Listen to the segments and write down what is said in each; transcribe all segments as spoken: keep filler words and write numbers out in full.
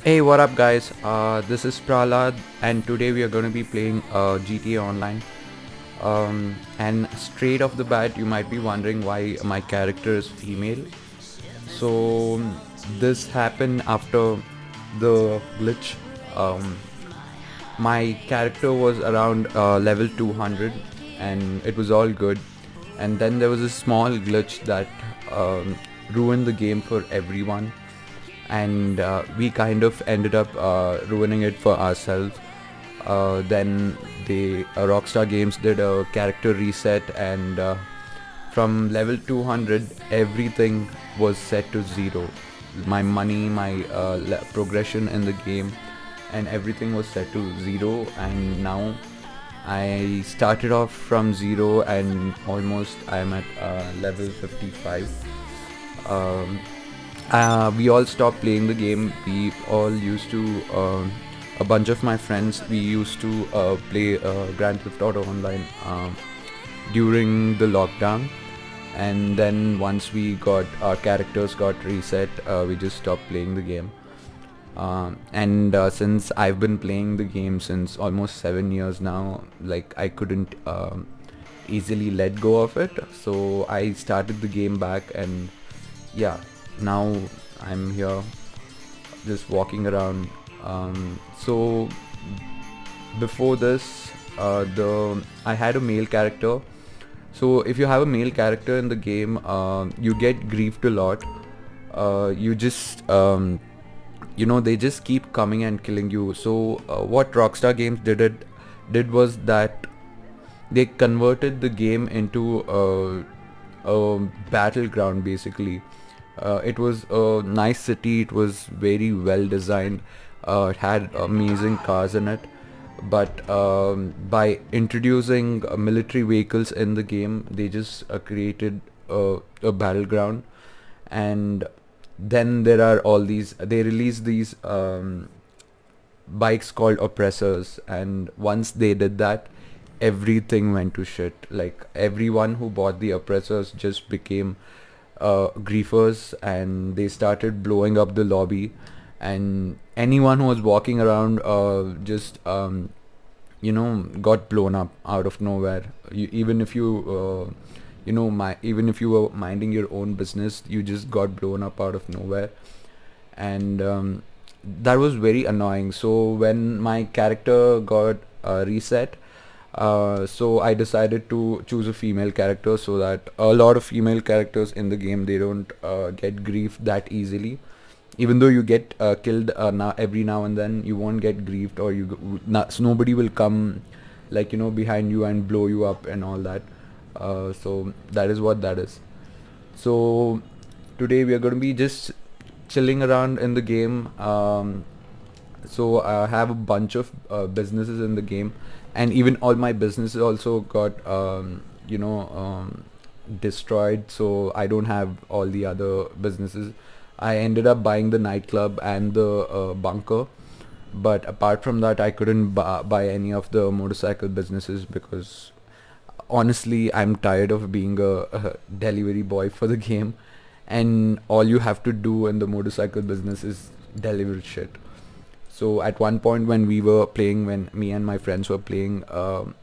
Hey, what up guys? Uh, this is Prahlad and today we are going to be playing uh, G T A Online. Um, and straight off the bat you might be wondering why my character is female. So this happened after the glitch. Um, my character was around uh, level two hundred and it was all good. And then there was a small glitch that um, ruined the game for everyone, and uh, we kind of ended up uh, ruining it for ourselves. Uh, then the uh, Rockstar Games did a character reset, and uh, from level two hundred everything was set to zero. My money, my uh, le- progression in the game, and everything was set to zero. And now I started off from zero and almost I'm at uh, level fifty-five. um, uh, we all stopped playing the game. We all used to, uh, a bunch of my friends, we used to uh, play uh, Grand Theft Auto Online um, during the lockdown. And then once we got our characters got reset, uh, we just stopped playing the game. Um, and uh, since I've been playing the game since almost seven years now, like I couldn't um, easily let go of it. So I started the game back, and yeah, now I'm here just walking around. Um, so before this, uh, the I had a male character. So if you have a male character in the game, uh, you get griefed a lot. Uh, you just um, you know, they just keep coming and killing you. So uh, what Rockstar Games did it did was that they converted the game into a, a battleground basically. Uh, it was a nice city. It was very well designed. Uh, it had amazing cars in it. But um, by introducing uh, military vehicles in the game, they just uh, created a, a battleground. And then there are all these. They released these um, bikes called oppressors, and once they did that, everything went to shit. Like everyone who bought the oppressors just became uh, griefers, and they started blowing up the lobby. And anyone who was walking around uh, just um, you know, got blown up out of nowhere. You, even if you uh, you know, my even if you were minding your own business, you just got blown up out of nowhere. And um, that was very annoying. So when my character got uh, reset, uh, so I decided to choose a female character, so that a lot of female characters in the game, they don't uh, get grief that easily. Even though you get uh, killed uh, now every now and then, you won't get griefed, or you g- not, nobody will come, like, you know, behind you and blow you up and all that. Uh, so that is what that is. So today we are going to be just chilling around in the game. Um, so I have a bunch of uh, businesses in the game, and even all my businesses also got um, you know um, destroyed. So I don't have all the other businesses. I ended up buying the nightclub and the uh, bunker, but apart from that, I couldn't bu- buy any of the motorcycle businesses because honestly, I'm tired of being a, a delivery boy for the game, and all you have to do in the motorcycle business is deliver shit. So at one point when we were playing, when me and my friends were playing, um,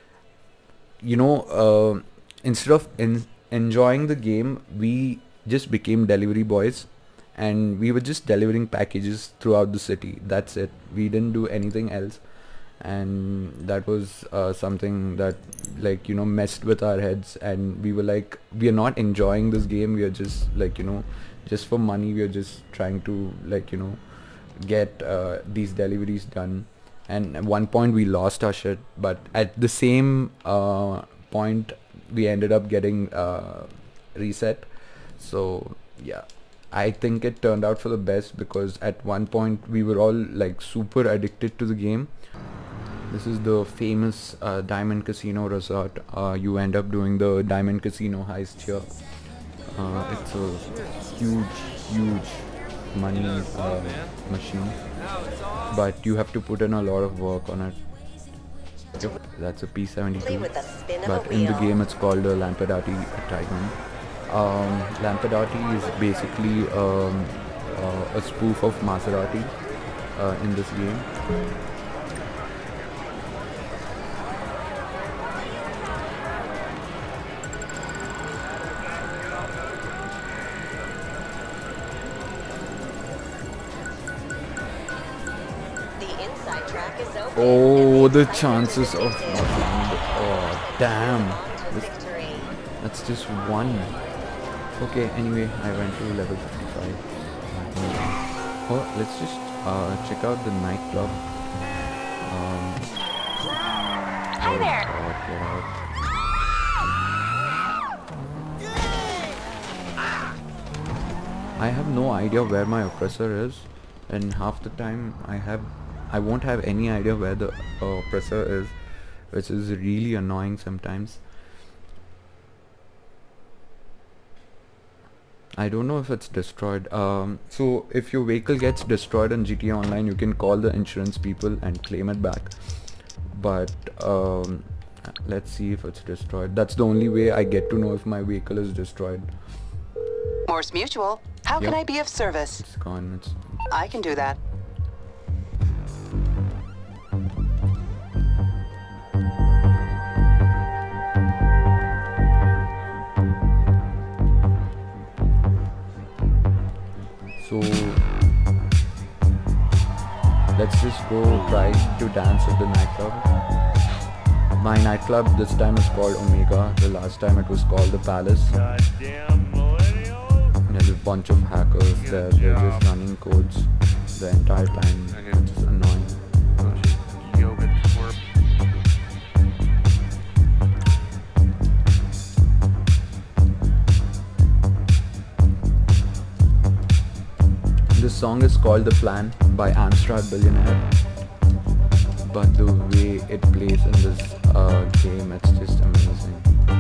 you know, uh, instead of en- enjoying the game, we just became delivery boys, and we were just delivering packages throughout the city. That's it. We didn't do anything else, and that was uh, something that, like, you know, messed with our heads. And we were like, we are not enjoying this game. We are just, like, you know, just for money. We are just trying to, like, you know, get uh, these deliveries done. And at one point we lost our shit, but at the same uh, point we ended up getting uh, reset. So yeah, I think it turned out for the best, because at one point we were all like super addicted to the game. This is the famous uh, Diamond Casino Resort. Uh, you end up doing the Diamond Casino heist here. Uh, it's a huge, huge money uh, machine, but you have to put in a lot of work on it. That's a P seventy-two, but in the game it's called a Lampadati Titan. Um, Lampadati is basically um, uh, a spoof of Maserati. uh, in this game. Oh, the chances of not landing. Oh, damn. This, that's just one. Okay, anyway, I went to level fifty-five. Oh, let's just uh, check out the nightclub. Um, Hi there. God, get out. I have no idea where my oppressor is, and half the time I have I won't have any idea where the uh, oppressor is, which is really annoying sometimes. I don't know if it's destroyed. Um, so if your vehicle gets destroyed in G T A Online, you can call the insurance people and claim it back. But um, let's see if it's destroyed. That's the only way I get to know if my vehicle is destroyed. Morse Mutual, how Yep. can I be of service? It's gone. It's I can do that. So let's just go try to dance at the nightclub. My nightclub this time is called Omega. The last time it was called the Palace. Goddamn millennials. There's a bunch of hackers there. They're just running codes the entire time. Which is annoying. Yoga twerp. This song is called The Plan by Amstrad Billionaire. But the way it plays in this uh, game, it's just amazing.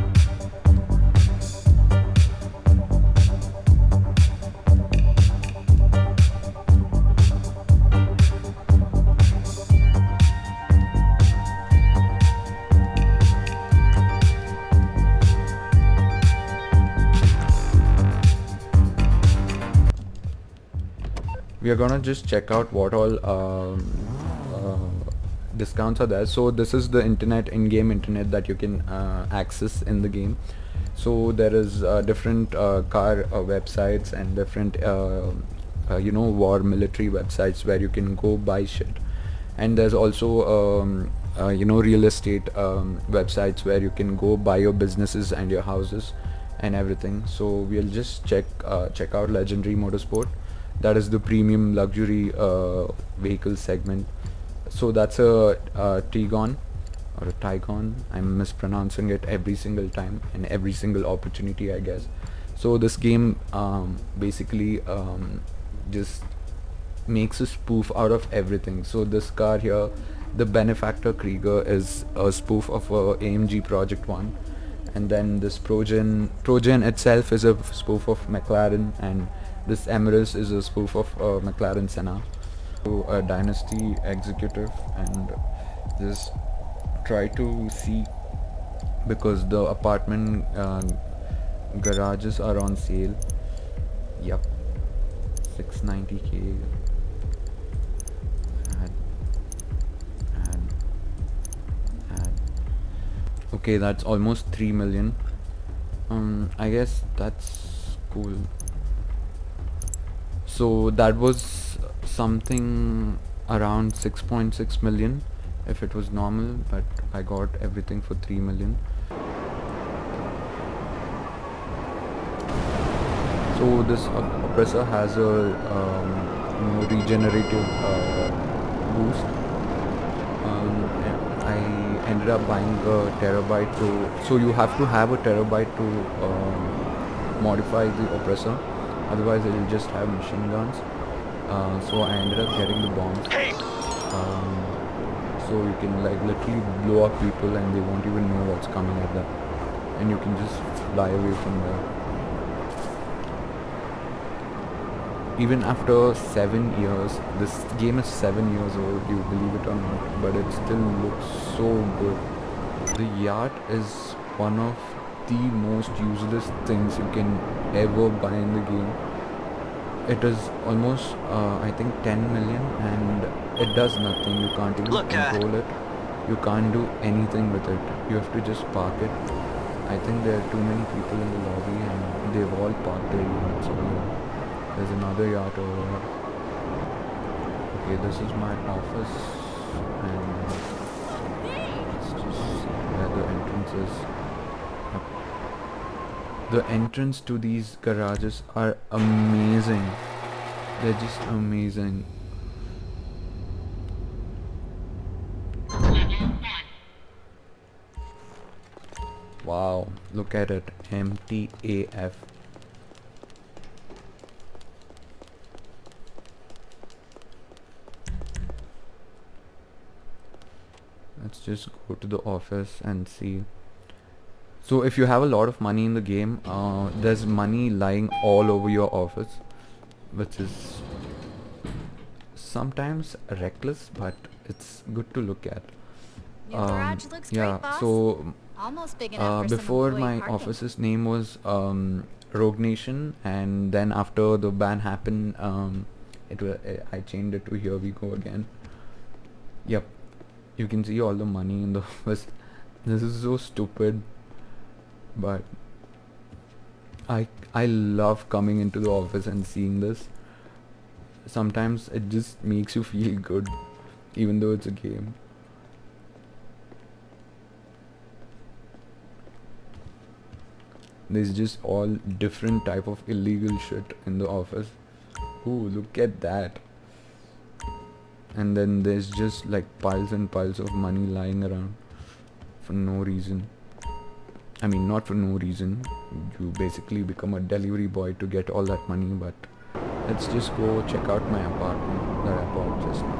We are gonna just check out what all um, uh, discounts are there. So this is the internet, in-game internet that you can uh, access in the game. So there is uh, different uh, car uh, websites and different uh, uh, you know war military websites where you can go buy shit. And there's also um, uh, you know real estate um, websites where you can go buy your businesses and your houses and everything. So we'll just check uh, check out Legendary Motorsport. That is the premium luxury uh, vehicle segment. So that's a, a Tigon or a Tigon. I'm mispronouncing it every single time and every single opportunity, I guess. So this game um, basically um, just makes a spoof out of everything. So this car here, the Benefactor Krieger, is a spoof of a A M G Project One, and then this Progen Progen itself is a spoof of McLaren, and this Emirates is a spoof of uh, McLaren Senna. So a Dynasty executive, and just try to see, because the apartment uh, garages are on sale. Yep, six ninety K. Add, add, add. Okay, that's almost three million. Um, I guess that's cool. So that was something around six point six million if it was normal, but I got everything for three million. So this uh, oppressor has a um, you know, regenerative uh, boost. Um, I ended up buying a terabyte to, so you have to have a terabyte to um, modify the oppressor. Otherwise, it will just have machine guns. Uh, so I ended up getting the bombs. Um, so you can like literally blow up people, and they won't even know what's coming at them, and you can just fly away from there. Even after seven years, this game is seven years old. You believe it or not, but it still looks so good. The yacht is one of the most useless things you can ever buy in the game. It is almost uh, I think ten million, and it does nothing. You can't even Look, uh, control it. You can't do anything with it. You have to just park it. I think there are too many people in the lobby and they've all parked their yachts over here. There's another yacht over here. Okay, this is my office and let's just see where the entrance is. Yep. The entrance to these garages are amazing. They're just amazing. Wow, look at it. M T A F. Let's just go to the office and see. So if you have a lot of money in the game, uh, there's money lying all over your office, which is sometimes reckless, but it's good to look at. New Um, garage looks yeah, great, boss. so Almost big uh, enough for before some my employee parking. office's name was um, Rogue Nation, and then after the ban happened, um, it wa- uh, I changed it to Here We Go again. Yep, you can see all the money in the office. This is so stupid, but I I love coming into the office and seeing this. Sometimes it just makes you feel good, even though it's a game. There's just all different type of illegal shit in the office. Ooh, look at that. And then there's just like piles and piles of money lying around for no reason. I mean, not for no reason. You basically become a delivery boy to get all that money, but let's just go check out my apartment that I bought just now.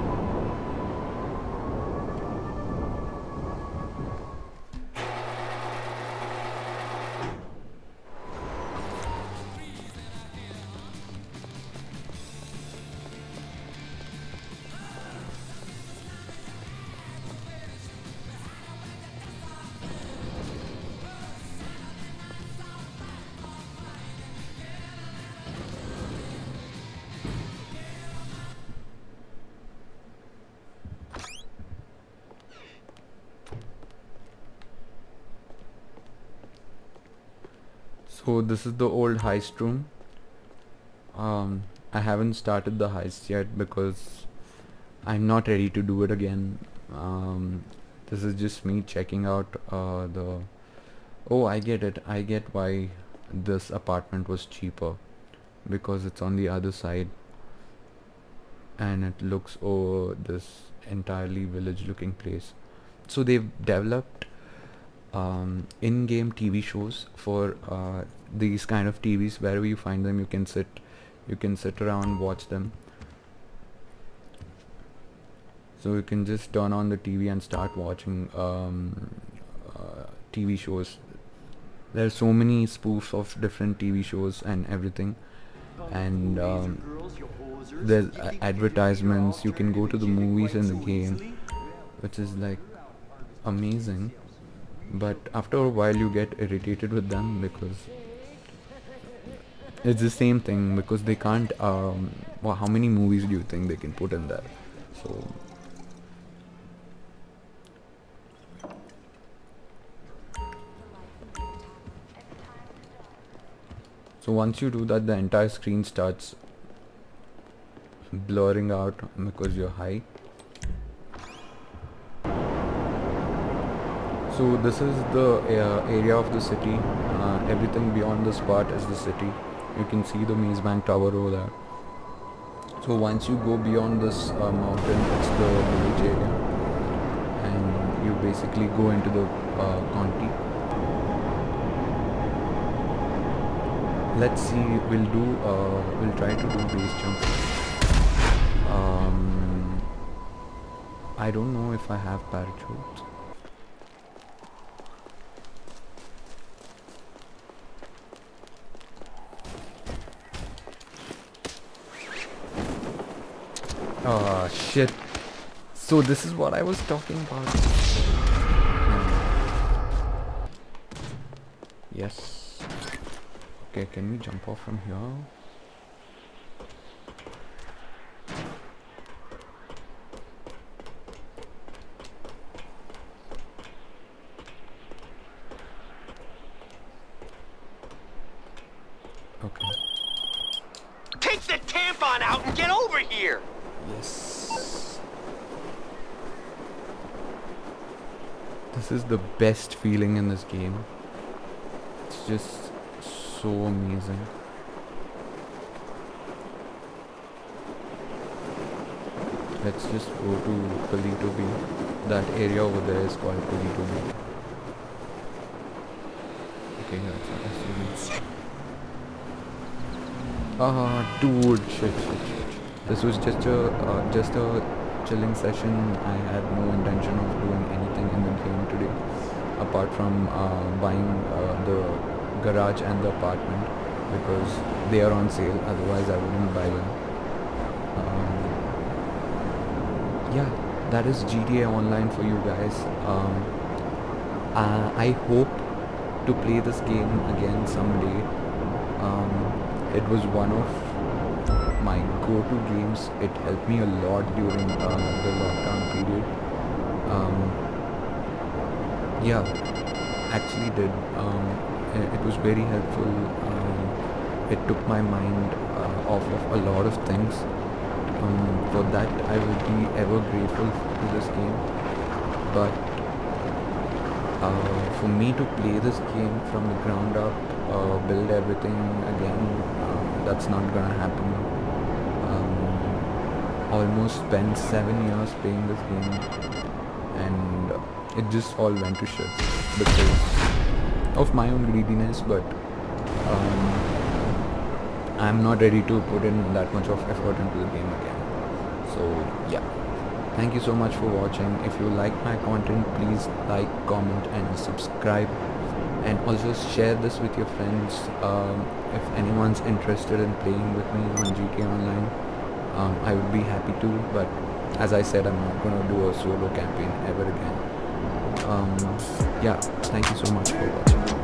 So this is the old heist room. Um, I haven't started the heist yet because I'm not ready to do it again. Um, this is just me checking out uh, the... Oh, I get it. I get why this apartment was cheaper. Because it's on the other side. And it looks over this entirely village looking place. So they've developed um, in-game T V shows for uh, these kind of T Vs. Wherever you find them, you can sit you can sit around, watch them. So you can just turn on the T V and start watching um, uh, T V shows. There are so many spoofs of different T V shows and everything, and um, there's uh, advertisements. You can go to the movies in the game, which is like amazing. But after a while you get irritated with them because it's the same thing, because they can't um, well, how many movies do you think they can put in there? So so once you do that, the entire screen starts blurring out because you're high. So this is the uh, area of the city. Uh, everything beyond this part is the city. You can see the Maze Bank Tower over there. So once you go beyond this uh, mountain, it's the village area, and you basically go into the uh, county. Let's see. We'll do. Uh, we'll try to do base jump. Um, I don't know if I have parachutes. Oh shit. So this is what I was talking about. Hmm. Yes. Okay, can we jump off from here? Yes. This is the best feeling in this game. It's just so amazing. Let's just go to Palito Bay. That area over there is called Palito Bay. Okay, that's what I see. Ah, dude, shit, shit, shit. This was just a uh, just a chilling session. I had no intention of doing anything in the game today, apart from uh, buying uh, the garage and the apartment because they are on sale. Otherwise, I wouldn't buy them. Um, yeah, that is G T A Online for you guys. Um, uh, I hope to play this game again someday. Um, it was one of my go-to games. It helped me a lot during uh, the lockdown period. Um, yeah, actually did. Um, it, it was very helpful. Um, it took my mind uh, off of a lot of things. Um, for that I will be ever grateful to this game. But uh, for me to play this game from the ground up, uh, build everything again, uh, that's not gonna happen. Um, almost spent seven years playing this game and it just all went to shit because of my own greediness, but um, I'm not ready to put in that much of effort into the game again. So yeah, thank you so much for watching. If you like my content, please like, comment and subscribe, and also share this with your friends. Um, if anyone's interested in playing with me on G T A Online, um, I would be happy to, but as I said, I'm not going to do a solo campaign ever again. Um, yeah, thank you so much for watching.